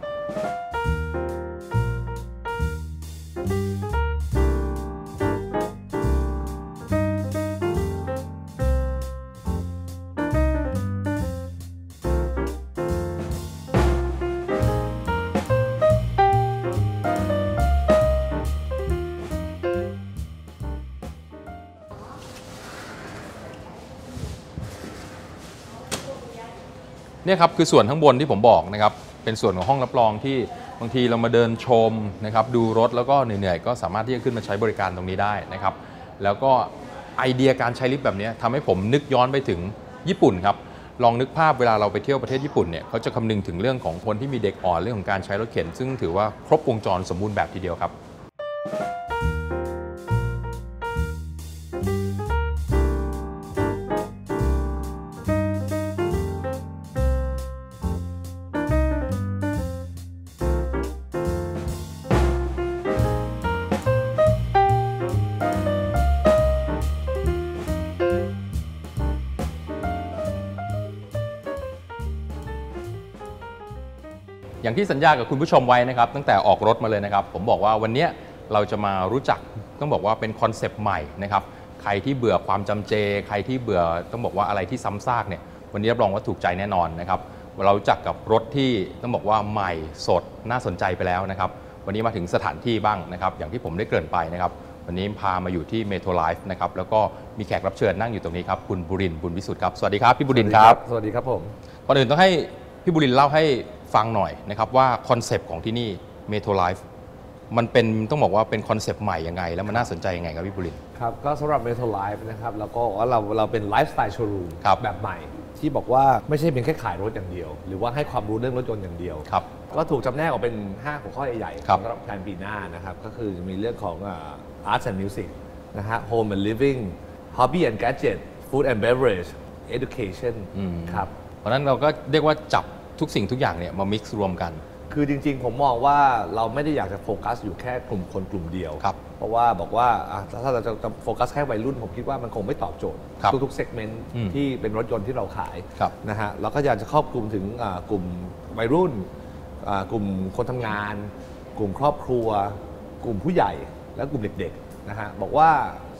Speaker 3: เนี่ยครับคือส่วนข้างบนที่ผมบอกนะครับเป็นส่วนของห้องรับรองที่บางทีเรามาเดินชมนะครับดูรถแล้วก็เหนื่อยๆก็สามารถที่จะขึ้นมาใช้บริการตรงนี้ได้นะครับแล้วก็ไอเดียการใช้ลิฟต์แบบนี้ทำให้ผมนึกย้อนไปถึงญี่ปุ่นครับลองนึกภาพเวลาเราไปเที่ยวประเทศญี่ปุ่นเนี่ยเขาจะคำนึงถึงเรื่องของคนที่มีเด็กอ่อนเรื่องของการใช้รถเข็นซึ่งถือว่าครบวงจรสมบูรณ์แบบทีเดียวครับอย่างที่สัญญากับคุณผู้ชมไว้นะครับตั้งแต่ออกรถมาเลยนะครับผมบอกว่าวันนี้เราจะมารู้จักต้องบอกว่าเป็นคอนเซปต์ใหม่นะครับใครที่เบื่อความจำเจใครที่เบื่อต้องบอกว่าอะไรที่ซ้ำซากเนี่ยวันนี้รับรองว่าถูกใจแน่นอนนะครับเรารู้จักกับรถที่ต้องบอกว่าใหม่สดน่าสนใจไปแล้วนะครับวันนี้มาถึงสถานที่บ้างนะครับอย่างที่ผมได้เกริ่นไปนะครับวันนี้พามาอยู่ที่เมโทรไลฟ์นะครับแล้วก็มีแขกรับเชิญนั่งอยู่ตรงนี้ครับคุณบุรินทร์บุญวิสุทธิ์ครับสวัสดีครับพี่บุรินทร์ครับ
Speaker 4: สวัสดีครับผม
Speaker 3: ก่อนอื่นต้องให้พี่บุรินทร์เล่าให้ฟังหน่อยนะครับว่าคอนเซปต์ของที่นี่เมโทรไลฟ์มันเป็นต้องบอกว่าเป็นคอนเซปต์ใหม่ยังไงแล้วมันน่าสนใจยังไงครับพี่บุรินทร์
Speaker 4: ครับก็สำหรับเมโทรไลฟ์นะครับแล้วก็เราเป็นไลฟ์สไตล์โชว์รูมแบบใหม่ที่บอกว่าไม่ใช่เป็นแค่ขายรถอย่างเดียวหรือว่าให้ความรู้เรื่องรถยนต์อย่างเด
Speaker 3: ครับ
Speaker 4: ก็ถูกจำแนกออกเป็น5หัวข้อใหญ่ๆสำหรับแผนปีหน้านะครับก็คือมีเรื่องของ Arts and Music นะฮะ Home and Living Hobby and Gadget Food and Beverage Education ครับ
Speaker 3: เพราะนั้นเราก็เรียกว่าจับทุกสิ่งทุกอย่างเนี่ยมา mix รวมกัน
Speaker 4: คือจริงๆผมมองว่าเราไม่ได้อยากจะโฟกัสอยู่แค่กลุ่มคนกลุ่มเดียวเพราะว่าบอกว่าถ้าเราจะโฟกัสแค่วัยรุ่นผมคิดว่ามันคงไม่ตอบโจทย์ทุกๆเซกเมนต์ที่เป็นรถยนต์ที่เราขายนะฮะเราก็อยากจะครอบคลุมถึงกลุ่มวัยรุ่นกลุ่มคนทำงานกลุ่มครอบครัวกลุ่มผู้ใหญ่และกลุ่มเด็กๆนะฮะบอกว่า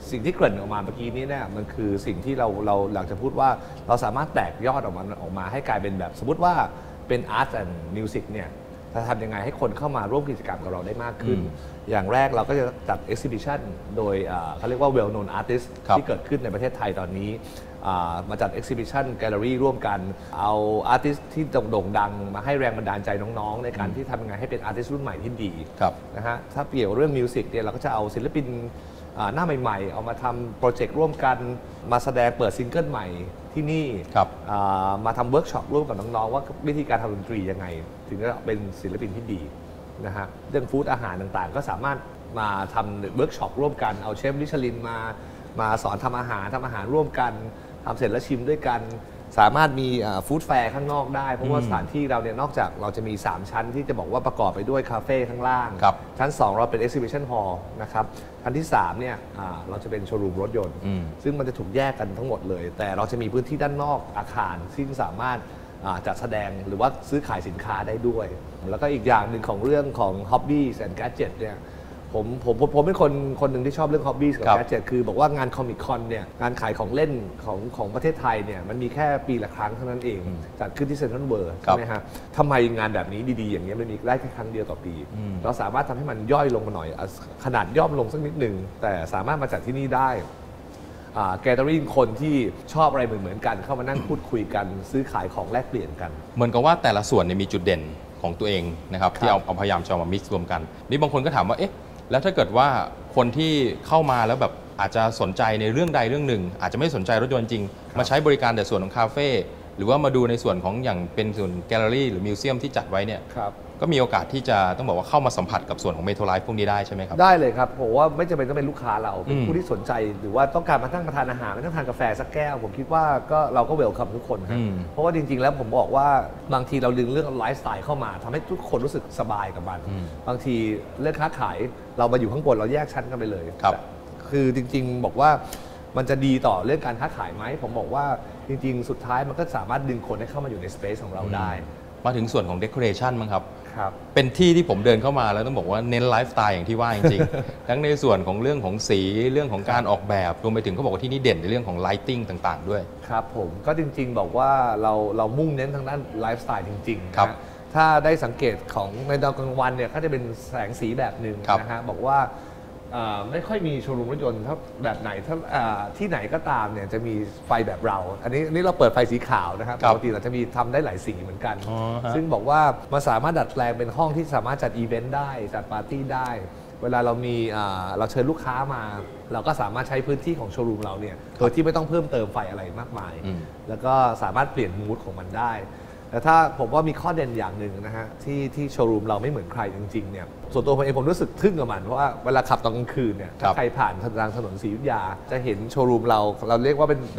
Speaker 4: สิ่งที่เกริ่นออกมาเมื่อกี้นี้เนี่ยมันคือสิ่งที่เราอยากจะพูดว่าเราสามารถแตกยอดออกมาให้กลายเป็นแบบสมมติว่าเป็น Art and Music เนี่ยจะทำยังไงให้คนเข้ามาร่วมกิจกรรมกับเราได้มากขึ้นอย่างแรกเราก็จะจัด exhibition โดยเขาเรียกว่า well known artist ที่เกิดขึ้นในประเทศไทยตอนนี้มาจัด exhibition gallery ร่วมกันเอา artist ที่โด่งดังมาให้แรงบันดาลใจน้องๆในการที่ทำยังไงให้เป็น artist รุ่นใหม่ที่ดีนะฮะถ้าเกี่ยวเรื่อง music เนี่ยเราก็จะเอาศิลปินหน้าใหม่ๆเอามาทำโปรเจกต์ร่วมกันมาแสดงเปิดซิงเกิลใหม่ที่นี่มาทำเวิร์กช็อปร่วมกับน้องๆว่าวิธีการทำดนตรียังไงถึงจะเป็นศิลปินที่ดีนะฮะเรื่องฟู้ดอาหารต่างๆก็สามารถมาทำเวิร์กช็อปร่วมกันเอาเชฟมิชลินมาสอนทำอาหารร่วมกันทำเสร็จแล้วชิมด้วยกันสามารถมีฟู้ดแฟร์ข้างนอกได้เพราะว่าสถานที่เราเนี่ยนอกจากเราจะมี3ชั้นที่จะบอกว่าประกอบไปด้วยคาเฟ่ข้างล่างชั้น2เราเป็น exhibition hall นะครับชั้นที่3เนี่ยเราจะเป็นโชว์รูมรถยนต์ซึ่งมันจะถูกแยกกันทั้งหมดเลยแต่เราจะมีพื้นที่ด้านนอกอาคารซึ่งสามารถจัดแสดงหรือว่าซื้อขายสินค้าได้ด้วยแล้วก็อีกอย่างหนึ่งของเรื่องของ Hobbies and Gadgets เนี่ยผมเป็นคนหนึ่งที่ชอบเรื่อง Hobbies กับ Gadget คือบอกว่างานคอมิคคอนเนี่ยงานขายของเล่นของประเทศไทยเนี่ยมันมีแค่ปีละครั้งเท่านั้นเองจัดขึ้นที่เซ็นทรัลเวิลด์ใช่ไหมฮะทำไมงานแบบนี้ดีๆอย่างนี้มันมีได้แค่ครั้งเดียวต่อปีเราสามารถทำให้มันย่อยลงมาหน่อยขนาดย่อมลงสักนิดหนึ่งแต่สามารถมาจัดที่นี่ได้แกเดอริ่งคนที่ชอบอะไรเหมือนกันเข้ามานั่งพูดคุยกันซื้อขายของแลกเปลี่ยนกัน
Speaker 3: เหมือนกับว่าแต่ละส่วนมีจุดเด่นของตัวเองนะครับที่เอาพยายามจะมา mix รวมกันนี่บางคนก็ถามว่าเอ๊ะแล้วถ้าเกิดว่าคนที่เข้ามาแล้วแบบอาจจะสนใจในเรื่องใดเรื่องหนึ่งอาจจะไม่สนใจรถยนต์จริงมาใช้บริการแต่ส่วนของคาเฟ่หรือว่ามาดูในส่วนของอย่างเป็นส่วนแกลเลอรี่หรือมิวเซียมที่จัดไว้เนี่ยก็มีโอกาสที่จะต้องบอกว่าเข้ามาสัมผัสกับส่วนของเมโทรไลฟ์พวกนี้ได้ใช่ไหมครับ
Speaker 4: ได้เลยครับผมว่าไม่จำเป็นต้องเป็นลูกค้าเราเป็นผู้ที่สนใจหรือว่าต้องการมานั่งทานอาหารมานั่งทานกาแฟสักแก้วผมคิดว่าก็เราก็เวลคัมทุกคนครับเพราะว่าจริงๆแล้วผมบอกว่าบางทีเราดึงเรื่องไลฟ์สไตล์เข้ามาทำให้ทุกคนรู้สึกสบายกับมันบางทีเรื่องค้าขายเรามาอยู่ข้างบนเราแยกชั้นกันไปเลยคือจริงๆบอกว่ามันจะดีต่อเรื่องการค้าขายไหมผมบอกว่าจริงๆสุดท้ายมันก็สามารถดึงคนให้เข้ามาอยู่ในสเปซของเราได้
Speaker 3: มาถึงส่วนของเดคอเรชันมั้งครับเป็นที่ที่ผมเดินเข้ามาแล้วต้องบอกว่าเน้นไลฟ์สไตล์อย่างที่ว่าจริงๆ ทั้งในส่วนของเรื่องของสีเรื่องของการออกแบบรวมไปถึงเขาบอกว่าที่นี่เด่นในเรื่องของไลติ้งต่างๆด้วย
Speaker 4: ครับผมก็จริงๆบอกว่าเรามุ่งเน้นทางด้านไลฟ์สไตล์จริงๆนะถ้าได้สังเกตของในตอนกลางวันเนี่ยก็จะเป็นแสงสีแบบหนึ่งนะฮะบอกว่าไม่ค่อยมีโชว์รูมรถยนต์ถ้าแบบไหนถ้าที่ไหนก็ตามเนี่ยจะมีไฟแบบเราอันนี้เราเปิดไฟสีขาวนะครับปกติเราจะมีทำได้หลายสีเหมือนกันซึ่งบอกว่ามันสามารถดัดแปลงเป็นห้องที่สามารถจัดอีเวนต์ได้จัดปาร์ตี้ได้เวลาเราเชิญลูกค้ามาเราก็สามารถใช้พื้นที่ของโชว์รูมเราเนี่ยโดยที่ไม่ต้องเพิ่มเติมไฟอะไรมากมายแล้วก็สามารถเปลี่ยนมูดของมันได้แต่ถ้าผมว่ามีข้อเด่นอย่างหนึ่งนะฮะที่โชว์รูมเราไม่เหมือนใครจริงๆเนี่ยส่วนตัวผมเองผมรู้สึกทึ่งกับมันเพราะว่าเวลาขับตอนกลางคืนเนี่ยถ้าใครผ่านทางถนนศรีอยุธยาจะเห็นโชว์รูมเราเรียกว่าเป็นแบบ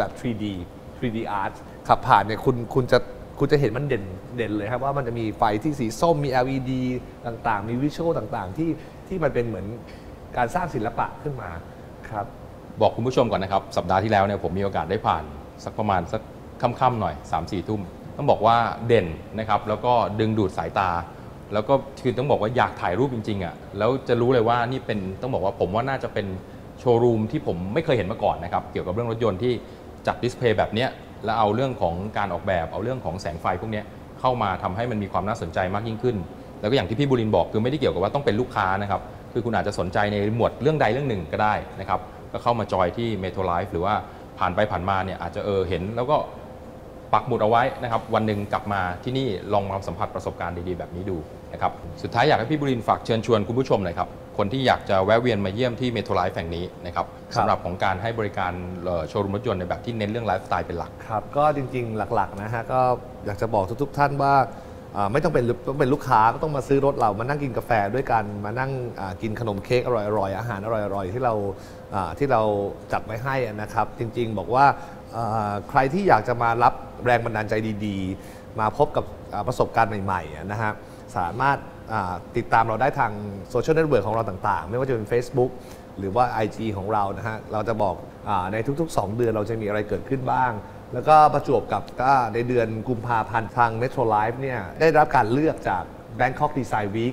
Speaker 4: 3D art ขับผ่านเนี่ยคุณจะเห็นมันเด่นเลยครับว่ามันจะมีไฟที่สีส้มมี LED ต่างๆมีวิชวลต่างๆที่มันเป็นเหมือนการสร้างศิลปะขึ้นมาครับ
Speaker 3: บอกคุณผู้ชมก่อนนะครับสัปดาห์ที่แล้วเนี่ยผมมีโอกาสได้ผ่านสักประมาณสักค่ำๆหน่อย 3-4 ทุ่มต้องบอกว่าเด่นนะครับแล้วก็ดึงดูดสายตาแล้วก็คือต้องบอกว่าอยากถ่ายรูปจริงๆอ่ะแล้วจะรู้เลยว่านี่เป็นต้องบอกว่าผมว่าน่าจะเป็นโชว์รูมที่ผมไม่เคยเห็นมาก่อนนะครับเกี่ยวกับเรื่องรถยนต์ที่จัดดิสเพลย์แบบนี้แล้วเอาเรื่องของการออกแบบเอาเรื่องของแสงไฟพวกนี้เข้ามาทำให้มันมีความน่าสนใจมากยิ่งขึ้นแล้วก็อย่างที่พี่บุรินทร์บอกคือไม่ได้เกี่ยวกับว่าต้องเป็นลูกค้านะครับคือคุณอาจจะสนใจในหมวดเรื่องใดเรื่องหนึ่งก็ได้นะครับก็เข้ามาจอยที่เมโทรไลฟ์หรือว่าผ่านไปผ่านมาเนี่ยอาจจะเห็นแล้วก็ปักหมุดเอาไว้นะครับวันหนึ่งกลับมาที่นี่ลองมาสัมผัสประสบการณ์ดีๆแบบนี้ดูนะครับสุดท้ายอยากให้พี่บุรินทร์ฝากเชิญชวนคุณผู้ชมหน่อยครับคนที่อยากจะแวะเวียนมาเยี่ยมที่เมโทรไลฟ์แห่งนี้นะครับสำหรับของการให้บริการโชว์รูมรถยนต์ในแบบที่เน้นเรื่องไลฟ์สไตล์เป็นหลัก
Speaker 4: ครับก็จริงๆหลักๆนะฮะก็อยากจะบอกทุกๆท่านว่าไม่ต้องเป็นลูกค้าก็ต้องมาซื้อรถเรามานั่งกินกาแฟด้วยกันมานั่งกินขนมเค้กอร่อยๆอาหารอร่อยๆที่เราจัดไว้ให้นะครับจริงๆบอกว่าใครที่อยากจะมารับแรงบันดาลใจดีๆมาพบกับประสบการณ์ใหม่ๆนะฮะสามารถติดตามเราได้ทางโซเชียลเน็ตเวิร์กของเราต่างๆไม่ว่าจะเป็น Facebook หรือว่า IG ของเรานะฮะเราจะบอกในทุกๆ2 เดือนเราจะมีอะไรเกิดขึ้นบ้างแล้วก็ประจวบกับในเดือนกุมภาพันธ์ทาง Metro Life เนี่ยได้รับการเลือกจาก Bangkok Design Week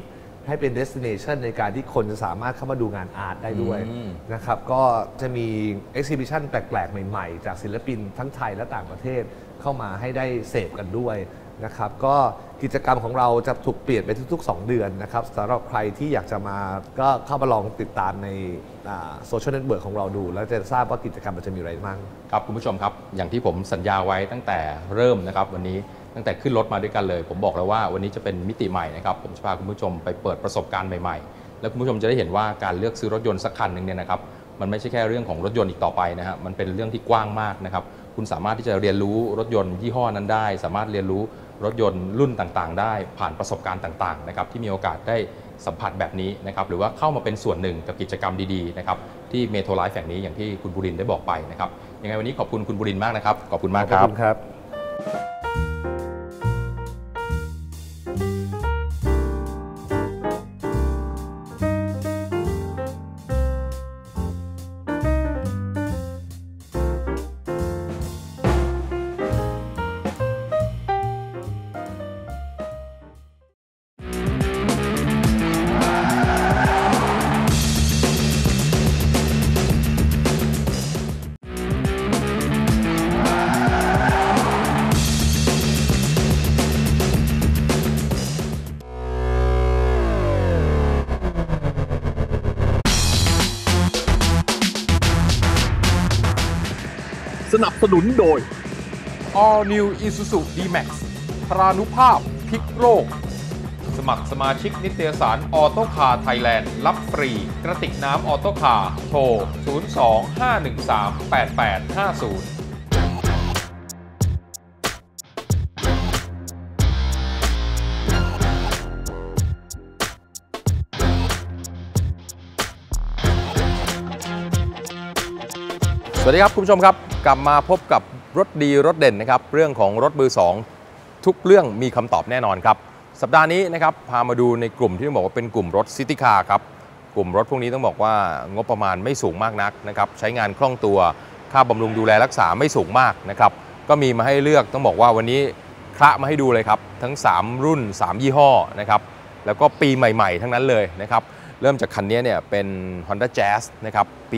Speaker 4: ให้เป็น destination ในการที่คนจะสามารถเข้ามาดูงานอาร์ตได้ด้วยนะครับก็จะมี exhibition แปลกๆใหม่ๆจากศิลปินทั้งไทยและต่างประเทศเข้ามาให้ได้เสพกันด้วยนะครับก็กิจกรรมของเราจะถูกเปลี่ยนไปทุกๆ2 เดือนนะครับสำหรับใครที่อยากจะมาก็เข้ามาลองติดตามในโซเชียลเน็ตเวิร์กของเราดูแล้วจะทราบว่ากิจกรรมมันจะมีอะไรบ้าง
Speaker 3: ครับคุณผู้ชมครับอย่างที่ผมสัญญาไว้ตั้งแต่เริ่มนะครับวันนี้ตั้งแต่ขึ้นรถมาด้วยกันเลยผมบอกแล้วว่าวันนี้จะเป็นมิติใหม่นะครับผมจะพาคุณผู้ชมไปเปิดประสบการณ์ใหม่ๆแล้วคุณผู้ชมจะได้เห็นว่าการเลือกซื้อรถยนต์สักคันหนึ่งเนี่ยนะครับมันไม่ใช่แค่เรื่องของรถยนต์อีกต่อไปนะฮะมันเป็นเรื่องที่กว้างมากนะครับคุณสามารถที่จะเรียนรู้รถยนต์ยี่ห้อนั้นได้สามารถเรียนรู้รถยนต์รุ่นต่างๆได้ผ่านประสบการณ์ต่างๆนะครับที่มีโอกาสได้สัมผัสแบบนี้นะครับหรือว่าเข้ามาเป็นส่วนหนึ่งกับกิจกรรมดีๆนะครับที่เมโทรไลฟ์แห่งนี้อย่างที่คุณบุรินทร์ได้บอกไปนะครับยังไงวันนี้ขอบคุณคุณบุรินทร์มากนะครับขอบคุณมากครับ
Speaker 4: ขอบคุณครับ
Speaker 1: สนับสนุนโดย
Speaker 3: All New Isuzu D-Max พรานุภาพพลิกโลกสมัครสมาชิกนิตยสารออโต้คาร์ไทยแลนด์รับฟรีกระติกน้ำออโต้คาร์โทร 02-513-8850สวัสดีครับคุณผู้ชมครับกลับมาพบกับรถดีรถเด่นนะครับเรื่องของรถมือ2ทุกเรื่องมีคำตอบแน่นอนครับสัปดาห์นี้นะครับพามาดูในกลุ่มที่ต้องบอกว่าเป็นกลุ่มรถซิตี้คาร์ครับกลุ่มรถพวกนี้ต้องบอกว่างบประมาณไม่สูงมากนักนะครับใช้งานคล่องตัวค่าบำรุงดูแลรักษาไม่สูงมากนะครับก็มีมาให้เลือกต้องบอกว่าวันนี้คละมาให้ดูเลยครับทั้ง3รุ่น3ยี่ห้อนะครับแล้วก็ปีใหม่ๆทั้งนั้นเลยนะครับเริ่มจากคันนี้เนี่ยเป็น Honda Jazz นะครับปี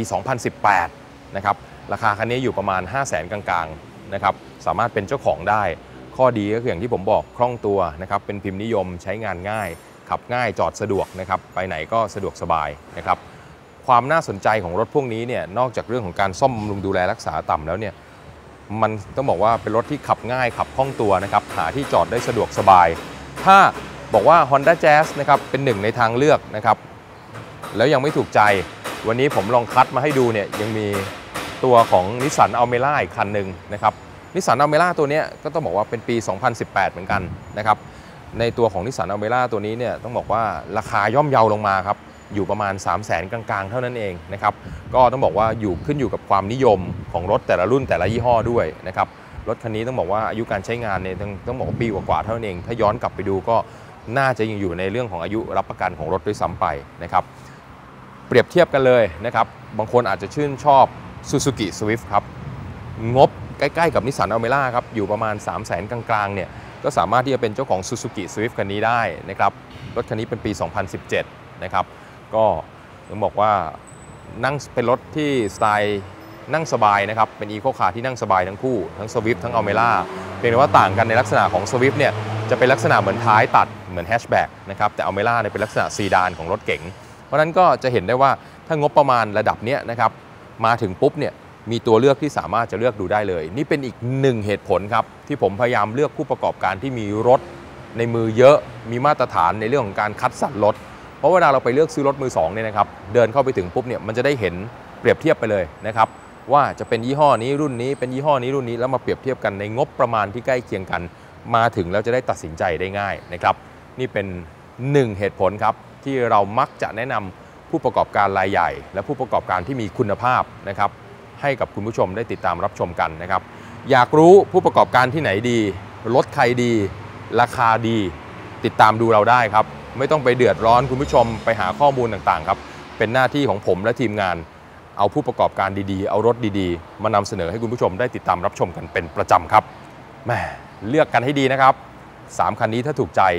Speaker 3: 2018 นะครับราคาคันนี้อยู่ประมาณ 500,000 กลางๆนะครับสามารถเป็นเจ้าของได้ข้อดีก็คืออย่างที่ผมบอกคล่องตัวนะครับเป็นพิมพ์นิยมใช้งานง่ายขับง่ายจอดสะดวกนะครับไปไหนก็สะดวกสบายนะครับความน่าสนใจของรถพวกนี้เนี่ยนอกจากเรื่องของการซ่อมบำรุงดูแลรักษาต่ำแล้วเนี่ยมันต้องบอกว่าเป็นรถที่ขับง่ายขับคล่องตัวนะครับหาที่จอดได้สะดวกสบายถ้าบอกว่า Honda Jazz นะครับเป็นหนึ่งในทางเลือกนะครับแล้วยังไม่ถูกใจวันนี้ผมลองคัดมาให้ดูเนี่ยยังมีตัวของ Nissan Almera อีกคันหนึ่งนะครับ Nissan Almera ตัวนี้ก็ต้องบอกว่าเป็นปี 2018 เหมือนกันนะครับในตัวของ Nissan Almera ตัวนี้เนี่ยต้องบอกว่าราคาย่อมเยาลงมาครับอยู่ประมาณ 300,000 กลางๆเท่านั้นเองนะครับก็ต้องบอกว่าขึ้นอยู่กับความนิยมของรถแต่ละรุ่นแต่ละยี่ห้อด้วยนะครับรถคันนี้ต้องบอกว่าอายุการใช้งานเนี่ยต้องบอกว่าปีกว่าๆเท่านั้นเองถ้าย้อนกลับไปดูก็น่าจะยังอยู่ในเรื่องของอายุรับประกันของรถด้วยซ้ำไปนะครับเปรียบเทียบกันเลยนะครับบางคนอาจจะชื่นชอบ Suzuki Swift ครับงบใกล้ๆกับ Nissan Almera ครับอยู่ประมาณ 300,000 กลางๆเนี่ยก็สามารถที่จะเป็นเจ้าของ Suzuki Swift คันนี้ได้นะครับรถคันนี้เป็นปี 2017 นะครับก็ต้องบอกว่านั่งเป็นรถที่สไตล์นั่งสบายนะครับเป็น Eco Car ที่นั่งสบายทั้งคู่ทั้ง Swift ทั้ง Almera เพียงแต่ว่าต่างกันในลักษณะของ Swift เนี่ยจะเป็นลักษณะเหมือนท้ายตัดเหมือนแฮชแบ็กนะครับแต่ Almera เนี่ยเป็นลักษณะซีดานของรถเก๋งเพราะนั้นก็จะเห็นได้ว่าถ้างบประมาณระดับนี้นะครับมาถึงปุ๊บเนี่ยมีตัวเลือกที่สามารถจะเลือกดูได้เลยนี่เป็นอีกหนึ่งเหตุผลครับที่ผมพยายามเลือกผู้ประกอบการที่มีรถในมือเยอะมีมาตรฐานในเรื่องของการคัดสรรรถเพราะเวลาเราไปเลือกซื้อรถมือ2เนี่ยนะครับเดินเข้าไปถึงปุ๊บเนี่ยมันจะได้เห็นเปรียบเทียบไปเลยนะครับว่าจะเป็นยี่ห้อนี้รุ่นนี้เป็นยี่ห้อนี้รุ่นนี้แล้วมาเปรียบเทียบกันในงบประมาณที่ใกล้เคียงกันมาถึงแล้วจะได้ตัดสินใจได้ง่ายนะครับนี่เป็น1เหตุผลครับที่เรามักจะแนะนำผู้ประกอบการรายใหญ่และผู้ประกอบการที่มีคุณภาพนะครับให้กับคุณผู้ชมได้ติดตามรับชมกันนะครับอยากรู้ผู้ประกอบการที่ไหนดีรถใครดีราคาดีติดตามดูเราได้ครับไม่ต้องไปเดือดร้อนคุณผู้ชมไปหาข้อมูลต่างๆครับเป็นหน้าที่ของผมและทีมงานเอาผู้ประกอบการดีๆเอารถดีๆมานำเสนอให้คุณผู้ชมได้ติดตามรับชมกันเป็นประจำครับแหมเลือกกันให้ดีนะครับ3คันนี้ถ้าถูกใจ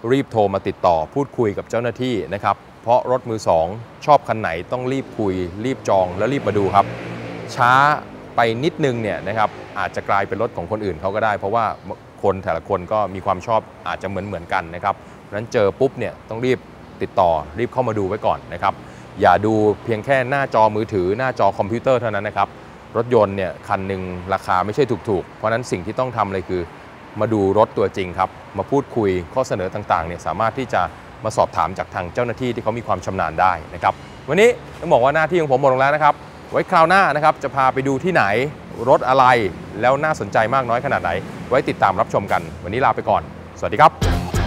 Speaker 3: รีบโทรมาติดต่อพูดคุยกับเจ้าหน้าที่นะครับเพราะรถมือ2ชอบคันไหนต้องรีบคุยรีบจองแล้วรีบมาดูครับช้าไปนิดนึงเนี่ยนะครับอาจจะกลายเป็นรถของคนอื่นเขาก็ได้เพราะว่าคนแต่ละคนก็มีความชอบอาจจะเหมือนกันนะครับเพราะฉะนั้นเจอปุ๊บเนี่ยต้องรีบติดต่อรีบเข้ามาดูไว้ก่อนนะครับอย่าดูเพียงแค่หน้าจอมือถือหน้าจอคอมพิวเตอร์เท่านั้นนะครับรถยนต์เนี่ยคันหนึ่งราคาไม่ใช่ถูกๆเพราะฉะนั้นสิ่งที่ต้องทำเลยคือมาดูรถตัวจริงครับมาพูดคุยข้อเสนอต่างๆเนี่ยสามารถที่จะมาสอบถามจากทางเจ้าหน้าที่ที่เขามีความชำนาญได้นะครับวันนี้ต้องบอกว่าหน้าที่ของผมหมดลงแล้วนะครับไว้คราวหน้านะครับจะพาไปดูที่ไหนรถอะไรแล้วน่าสนใจมากน้อยขนาดไหนไว้ติดตามรับชมกันวันนี้ลาไปก่อนสวัสดีครับ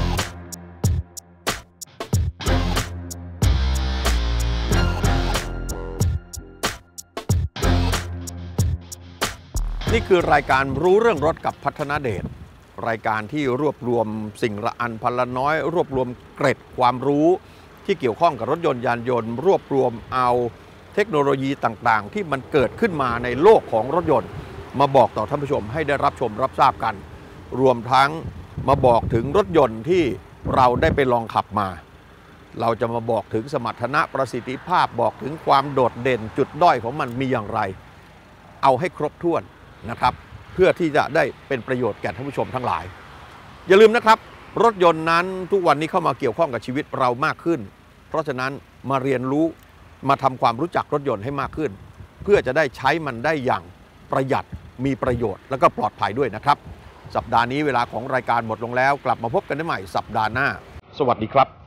Speaker 2: นี่คือรายการรู้เรื่องรถกับพัฒนาเดชรายการที่รวบรวมสิ่งละอันพันละน้อยรวบรวมเกร็ดความรู้ที่เกี่ยวข้องกับรถยนต์ยานยนต์รวบรวมเอาเทคโนโลยีต่างๆที่มันเกิดขึ้นมาในโลกของรถยนต์มาบอกต่อท่านผู้ชมให้ได้รับชมรับทราบกันรวมทั้งมาบอกถึงรถยนต์ที่เราได้ไปลองขับมาเราจะมาบอกถึงสมรรถนะประสิทธิภาพบอกถึงความโดดเด่นจุดด้อยของมันมีอย่างไรเอาให้ครบถ้วนนะครับเพื่อที่จะได้เป็นประโยชน์แก่ท่านผู้ชมทั้งหลายอย่าลืมนะครับรถยนต์นั้นทุกวันนี้เข้ามาเกี่ยวข้องกับชีวิตเรามากขึ้นเพราะฉะนั้นมาเรียนรู้มาทำความรู้จักรถยนต์ให้มากขึ้นเพื่อจะได้ใช้มันได้อย่างประหยัดมีประโยชน์และก็ปลอดภัยด้วยนะครับสัปดาห์นี้เวลาของรายการหมดลงแล้วกลับมาพบกันได้ใหม่สัปดาห์หน้าสวัสดีครับ